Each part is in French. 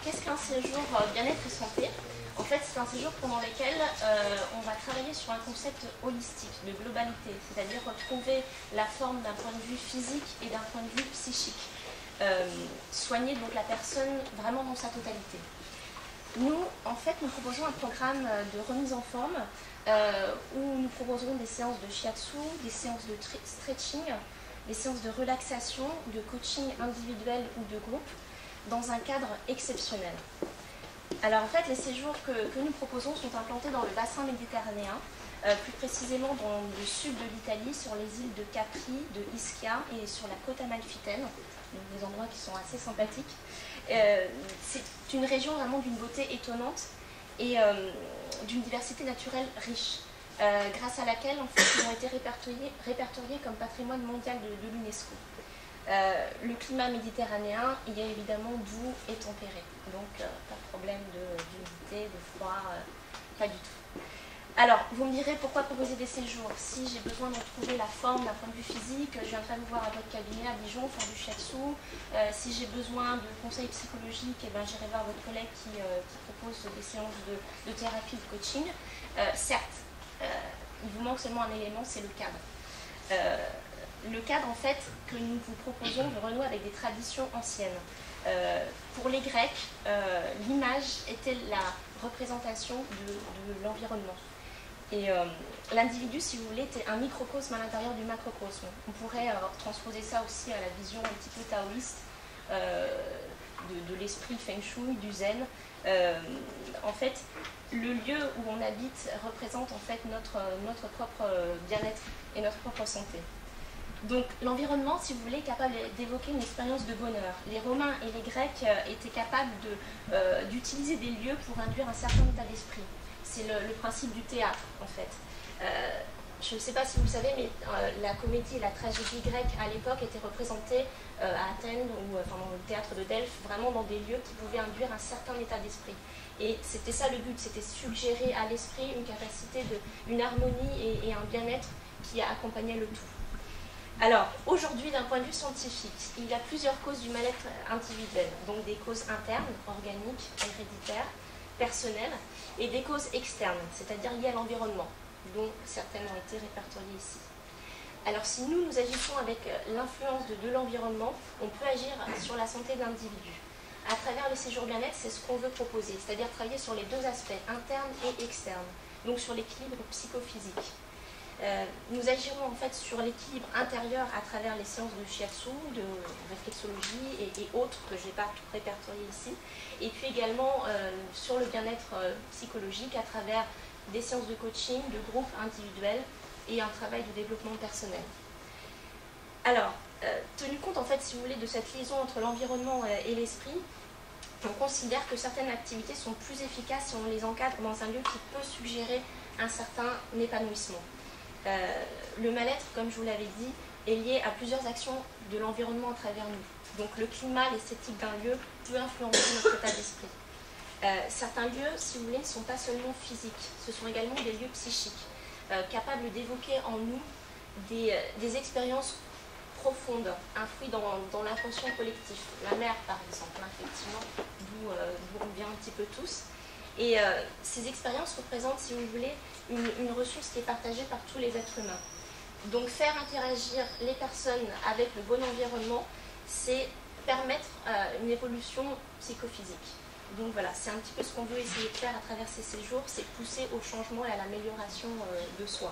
qu'est-ce qu'un séjour bien-être et santé? En fait, c'est un séjour pendant lequel on va travailler sur un concept holistique, de globalité, c'est-à-dire retrouver la forme d'un point de vue physique et d'un point de vue psychique. Soigner donc la personne vraiment dans sa totalité. Nous, en fait, nous proposons un programme de remise en forme où nous proposerons des séances de shiatsu, des séances de stretching, des séances de relaxation, de coaching individuel ou de groupe, dans un cadre exceptionnel. Alors en fait, les séjours que nous proposons sont implantés dans le bassin méditerranéen, plus précisément dans le sud de l'Italie, sur les îles de Capri, de Ischia et sur la côte amalfitaine, donc des endroits qui sont assez sympathiques. C'est une région vraiment d'une beauté étonnante et d'une diversité naturelle riche, grâce à laquelle en fait, ils ont été répertoriés comme patrimoine mondial de l'UNESCO. Le climat méditerranéen, il est évidemment doux et tempéré, donc pas de problème d'humidité, de froid, pas du tout. Alors, vous me direz pourquoi proposer des séjours? Si j'ai besoin de retrouver la forme d'un point de vue physique, je viendrai vous voir à votre cabinet à Dijon, faire du shiatsu. Si j'ai besoin de conseils psychologiques, eh ben, j'irai voir votre collègue qui propose des séances de thérapie, de coaching. Certes, il vous manque seulement un élément, c'est le cadre. Le cadre, en fait, que nous vous proposons de renouer avec des traditions anciennes. Pour les Grecs, l'image était la représentation de l'environnement. Et l'individu, si vous voulez, était un microcosme à l'intérieur du macrocosme. On pourrait transposer ça aussi à la vision un petit peu taoïste de l'esprit feng shui, du zen. En fait, le lieu où on habite représente en fait notre propre bien-être et notre propre santé. Donc l'environnement, si vous voulez, est capable d'évoquer une expérience de bonheur. Les Romains et les Grecs étaient capables d'utiliser des lieux pour induire un certain état d'esprit. C'est le principe du théâtre, en fait. Je ne sais pas si vous le savez, mais la comédie et la tragédie grecque à l'époque étaient représentées à Athènes ou dans le théâtre de Delphes, vraiment dans des lieux qui pouvaient induire un certain état d'esprit. Et c'était ça le but, c'était suggérer à l'esprit une capacité, une harmonie et un bien-être qui accompagnait le tout. Alors, aujourd'hui, d'un point de vue scientifique, il y a plusieurs causes du mal-être individuel, donc des causes internes, organiques, héréditaires, personnelles, et des causes externes, c'est-à-dire liées à l'environnement, dont certaines ont été répertoriées ici. Alors, si nous agissons avec l'influence de l'environnement, on peut agir sur la santé de l'individu. À travers les séjours bien-être, c'est ce qu'on veut proposer, c'est-à-dire travailler sur les deux aspects, interne et externe, donc sur l'équilibre psychophysique. Nous agirons en fait sur l'équilibre intérieur à travers les séances de shiatsu, de réflexologie et autres que je n'ai pas tout répertorié ici, et puis également sur le bien-être psychologique à travers des séances de coaching, de groupe individuel et un travail de développement personnel. Alors, tenu compte en fait, si vous voulez, de cette liaison entre l'environnement et l'esprit, on considère que certaines activités sont plus efficaces si on les encadre dans un lieu qui peut suggérer un certain épanouissement. Le mal-être, comme je vous l'avais dit, est lié à plusieurs actions de l'environnement à travers nous. Donc le climat, l'esthétique d'un lieu peut influencer notre état d'esprit. Certains lieux, si vous voulez, ne sont pas seulement physiques, ce sont également des lieux psychiques, capables d'évoquer en nous des expériences profondes, infouies dans l'inconscient collectif. La mer, par exemple, effectivement, d'où on vient un petit peu tous. Et ces expériences représentent, si vous voulez, une ressource qui est partagée par tous les êtres humains. Donc faire interagir les personnes avec le bon environnement, c'est permettre une évolution psychophysique. Donc voilà, c'est un petit peu ce qu'on veut essayer de faire à travers ces séjours, c'est pousser au changement et à l'amélioration de soi.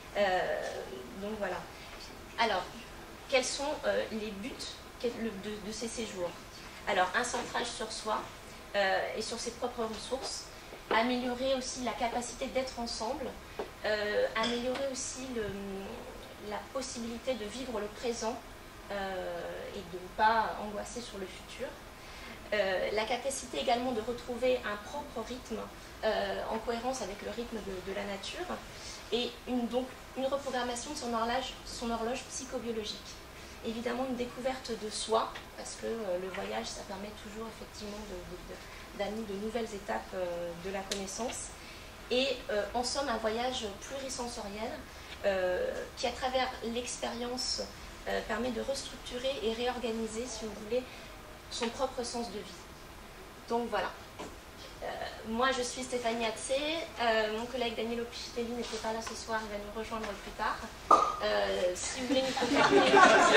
Donc voilà. Alors, quels sont les buts de ces séjours? Alors, un centrage sur soi et sur ses propres ressources, améliorer aussi la capacité d'être ensemble, améliorer aussi la possibilité de vivre le présent et de ne pas angoisser sur le futur. La capacité également de retrouver un propre rythme en cohérence avec le rythme de la nature et donc une reprogrammation de son horloge psychobiologique. Évidemment une découverte de soi, parce que le voyage, ça permet toujours effectivement d'amener de nouvelles étapes de la connaissance. Et en somme, un voyage plurisensoriel qui, à travers l'expérience, permet de restructurer et réorganiser, si vous voulez, son propre sens de vie. Donc voilà. Moi, je suis Stéphanie Atzé. Mon collègue Daniel Opichelli n'était pas là ce soir, il va nous rejoindre plus tard. Si vous voulez nous contacter,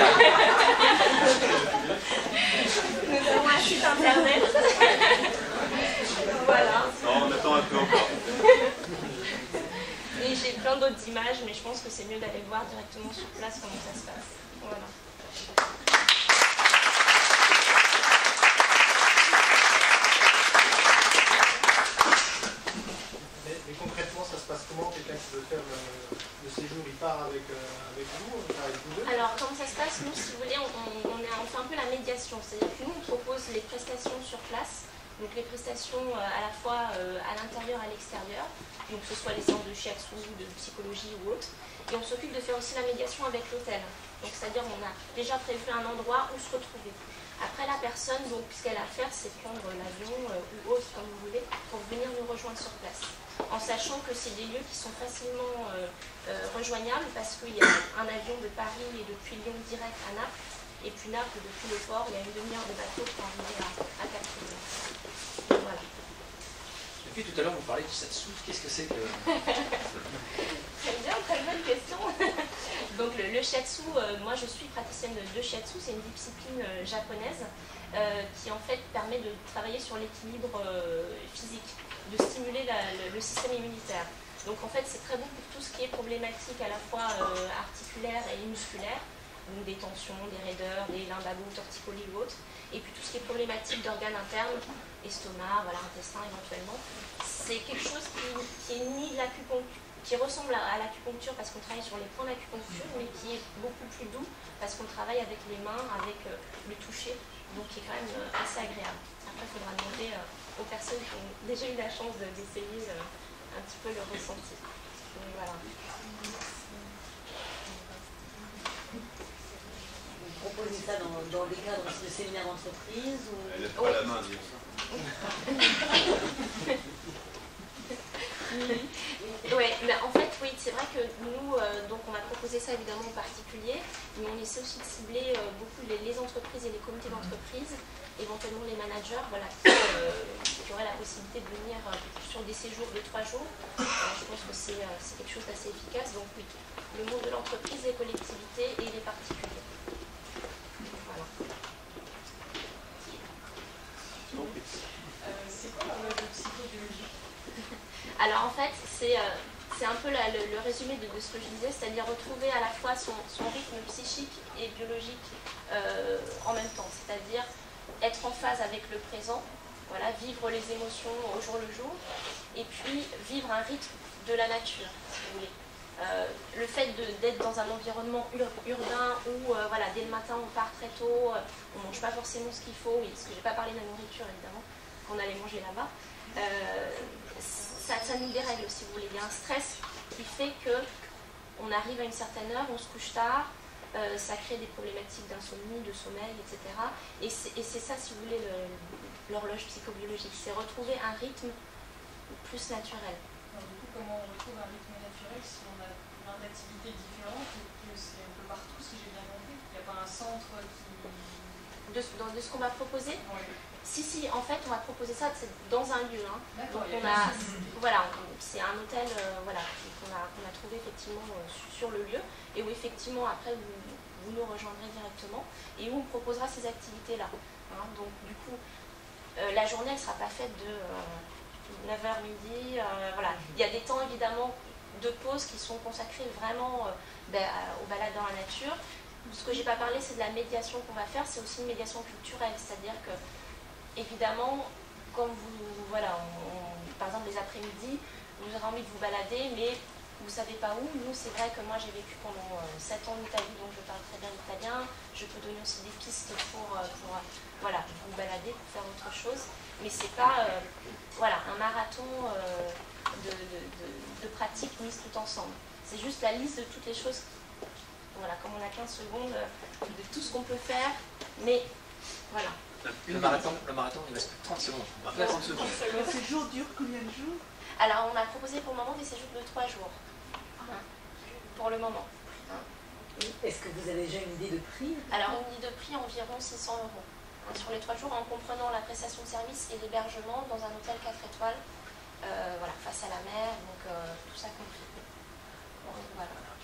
nous avons un site internet. Voilà. Non, on attend un peu encore. Et j'ai plein d'autres images, mais je pense que c'est mieux d'aller voir directement sur place comment ça se passe. Voilà. Mais concrètement, ça se passe comment? Quelqu'un qui veut faire le séjour, il part avec vous, avec vous deux? Alors, comment ça se passe? Nous, si vous voulez, on fait un peu la médiation. C'est-à-dire que nous, on propose les prestations sur place. Donc les prestations à la fois à l'intérieur et à l'extérieur, donc que ce soit les séances de shiatsu, de psychologie ou autre, et on s'occupe de faire aussi la médiation avec l'hôtel. Donc c'est-à-dire on a déjà prévu un endroit où se retrouver. Après la personne, donc ce qu'elle a à faire, c'est prendre l'avion ou autre comme vous voulez, pour venir nous rejoindre sur place. En sachant que c'est des lieux qui sont facilement rejoignables parce qu'il y a un avion de Paris et depuis Lyon direct à Naples. Et puis Naples, depuis le port, il y a une demi-heure de bateau pour arriver à Capri. Voilà. Depuis tout à l'heure, vous parlez du shiatsu. Qu'est-ce que c'est que... Très bien, très bonne question. Donc le shiatsu, moi je suis praticienne de shiatsu, c'est une discipline japonaise qui en fait permet de travailler sur l'équilibre physique, de stimuler le système immunitaire. Donc en fait c'est très bon pour tout ce qui est problématique à la fois articulaire et musculaire. Donc des tensions, des raideurs, des lumbagos, torticolis ou autres. Et puis tout ce qui est problématique d'organes internes, estomac, voilà, intestin éventuellement. C'est quelque chose qui est ni de l'acupuncture, qui ressemble à l'acupuncture parce qu'on travaille sur les points d'acupuncture, mais qui est beaucoup plus doux parce qu'on travaille avec les mains, avec le toucher, donc qui est quand même assez agréable. Après, il faudra demander aux personnes qui ont déjà eu la chance d'essayer un petit peu le ressenti. Donc voilà. Proposer ça dans des cadres de séminaires d'entreprise ou... Elle lève pas la main, dire ça. Oui, mais en fait, oui, c'est vrai que nous, donc on a proposé ça évidemment en particulier, mais on essaie aussi de cibler beaucoup les entreprises et les comités d'entreprise, éventuellement les managers, voilà, qui auraient la possibilité de venir sur des séjours de 3 jours. Je pense que c'est quelque chose d'assez efficace. Donc oui, le monde de l'entreprise, les collectivités et les particuliers. Voilà. C'est quoi le psychobiologie? Alors en fait, c'est un peu le résumé de ce que je disais, c'est-à-dire retrouver à la fois son rythme psychique et biologique en même temps, c'est-à-dire être en phase avec le présent, voilà, vivre les émotions au jour le jour, et puis vivre un rythme de la nature, si vous voulez. Le fait d'être dans un environnement urbain où voilà, dès le matin on part très tôt, on ne mange pas forcément ce qu'il faut, parce que je n'ai pas parlé de la nourriture évidemment, qu'on allait manger là-bas, ça nous dérègle si vous voulez. Il y a un stress qui fait qu'on arrive à une certaine heure, on se couche tard, ça crée des problématiques d'insomnie, de sommeil, etc. Et c'est ça si vous voulez l'horloge psychobiologique, c'est retrouver un rythme plus naturel. Alors, du coup, comment on retrouve un rythme naturel si on a plein d'activités différentes et que c'est un peu partout, si j'ai bien compris? Il n'y a pas un centre qui... De ce qu'on va proposer? Ouais. Si, en fait, on va proposer ça dans un lieu. Hein. D'accord. Donc voilà, c'est un hôtel voilà, qu'on a trouvé effectivement sur le lieu et où effectivement après vous nous rejoindrez directement et où on proposera ces activités-là. Hein. Donc du coup, la journée ne sera pas faite de 9h midi. Voilà. Il y a des temps évidemment de pause qui sont consacrés vraiment aux balades dans la nature. Ce que j'ai pas parlé, c'est de la médiation qu'on va faire, c'est aussi une médiation culturelle, c'est-à-dire que évidemment, comme vous, voilà, par exemple les après-midi, vous aurez envie de vous balader, mais vous ne savez pas où. Nous, c'est vrai que moi j'ai vécu pendant 7 ans en Italie, donc je parle très bien l'italien. Je peux donner aussi des pistes pour voilà, vous balader, pour faire autre chose. Mais c'est pas voilà, un marathon de pratiques mises tout ensemble. C'est juste la liste de toutes les choses. Voilà, comme on a 15 secondes de tout ce qu'on peut faire, mais voilà. Le marathon, il reste 30 secondes. 30 secondes. Le séjour dure combien de jours? Alors, on a proposé pour le moment des séjours de 3 jours. Hein, pour le moment. Hein. Est-ce que vous avez déjà une idée de prix? Alors, une idée de prix environ 600 €. sur les 3 jours en comprenant la prestation de service et l'hébergement dans un hôtel 4 étoiles, voilà, face à la mer, donc tout ça compris. Voilà.